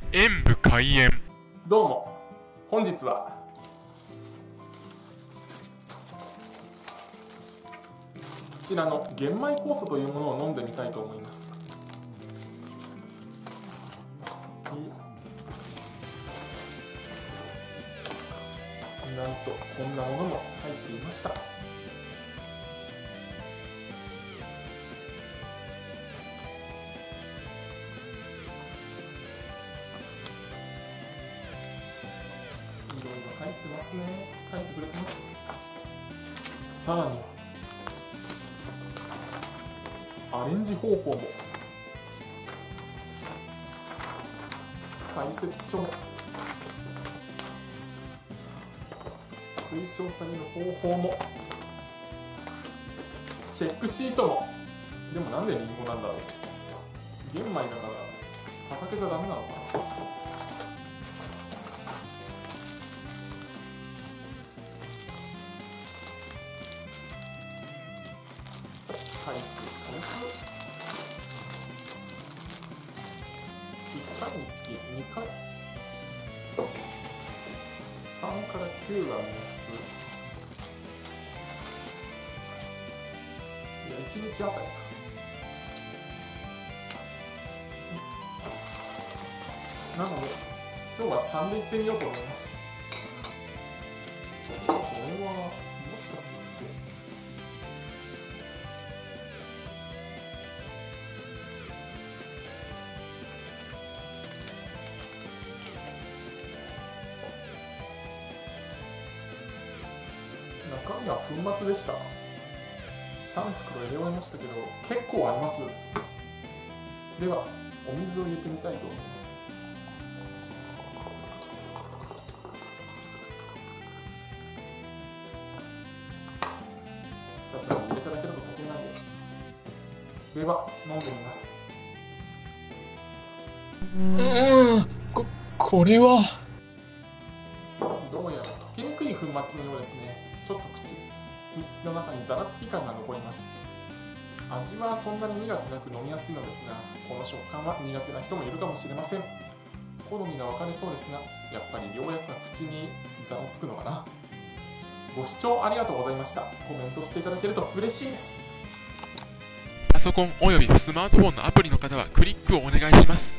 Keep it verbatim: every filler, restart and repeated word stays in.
演武開演。 どうも、本日はこちらの玄米酵素というものを飲んでみたいと思います。なんとこんなものも入っていました。いろいろ入ってますね。書いてくれてます。さらにアレンジ方法も、解説書も、推奨される方法も、チェックシートも。でもなんでリンゴなんだろう。玄米だから畑じゃダメなのかな。軽く軽くいっかいにつきにかい、さんからきゅうが目安。いやいちにちあたりか。なので今日はさんでいってみようと思います。これはもしかすると中身は粉末でした。さん袋入れ終えましたけど結構あります。ではお水を入れてみたいと思います。さすがに入れただけだと溶けないです。では飲んでみます。 うーん、こ、これは。 どうやら溶けにくい粉末のようですね。ちょっと口の中にざらつき感が残ります。味はそんなに苦くなく飲みやすいのですが、この食感は苦手な人もいるかもしれません。好みが分かれそうですが、やっぱり良薬が口にざらつくのかな。ご視聴ありがとうございました。コメントしていただけると嬉しいです。 パソコンおよびスマートフォンのアプリの方はクリックをお願いします。